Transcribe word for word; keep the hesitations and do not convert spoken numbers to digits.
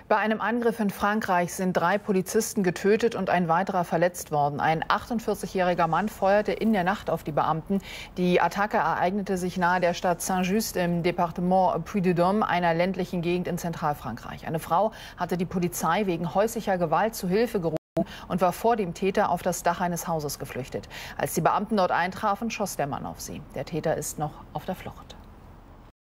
Bei einem Angriff in Frankreich sind drei Polizisten getötet und ein weiterer verletzt worden. Ein achtundvierzigjähriger Mann feuerte in der Nacht auf die Beamten. Die Attacke ereignete sich nahe der Stadt Saint-Just im Departement Puy-de-Dôme, einer ländlichen Gegend in Zentralfrankreich. Eine Frau hatte die Polizei wegen häuslicher Gewalt zu Hilfe gerufen und war vor dem Täter auf das Dach eines Hauses geflüchtet. Als die Beamten dort eintrafen, schoss der Mann auf sie. Der Täter ist noch auf der Flucht.